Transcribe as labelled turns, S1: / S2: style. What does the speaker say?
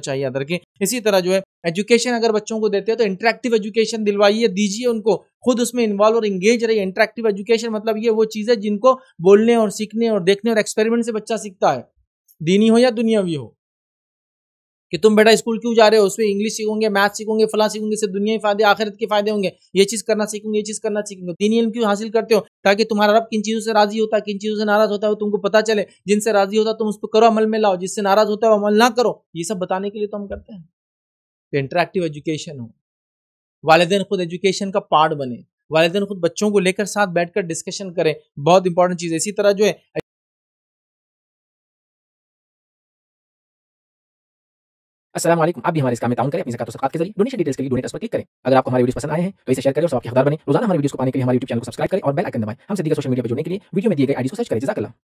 S1: चाहिए अदर के। इसी तरह जो है एजुकेशन अगर बच्चों को देते हैं तो इंटरेक्टिव एजुकेशन दिलवाइए, दीजिए उनको, खुद उसमें इन्वॉल्व और इंगेज रहिए। इंटरेक्टिव एजुकेशन मतलब ये वो चीज़ है जिनको बोलने और सीखने और देखने और एक्सपेरिमेंट से बच्चा सीखता है, दीनी हो या दुनियावी हो। कि तुम बेटा स्कूल क्यों जा रहे हो, उसमें इंग्लिश सीखोगे, मैथ सीखोगे, फला सीखोगे, इससे दुनियावी फायदे आखिरत के फायदे होंगे, ये चीज करना सीखोगे, ये चीज करना सीखोगे। दीनी इल्म क्यों हासिल करते हो, ताकि तुम्हारा रब किन चीजों से राजी होता है, किन चीजों से नाराज होता है वो तुमको पता चले। जिनसे राजी होता है तुम उस पर करो, अमल में लाओ, जिससे नाराज होता है वो अमल ना करो। ये सब बताने के लिए तो हम करते हैं। तो इंटरेक्टिव एजुकेशन हो, वालिदैन खुद एजुकेशन का पार्ट बने, वालिदैन खुद बच्चों को लेकर साथ बैठकर डिस्कशन करें, बहुत इंपॉर्टेंट चीज है। इसी तरह जो है
S2: अस्सलाम वालेकुम। आप भी हमारे इस काम में ताउन करें अपनी ज़कात और सदक़ात के ज़रिए। डोनेशन डिटेल्स के लिए डोनेट पर क्लिक करें। अगर आपको हमारे वीडियोस पसंद आए हैं तो इसे शेयर करें और सबके हकदार बनें। रोजाना हमारे वीडियोस को पाने के लिए हमारे यूट्यूब चैनल को सब्सक्राइब करें और बेल आइकन दबाएं। हमसे दीगर सोशल मीडिया पर जुड़ने के लिए वीडियो में दिए गए आईडी को सर्च करें। जज़ाकल्लाह।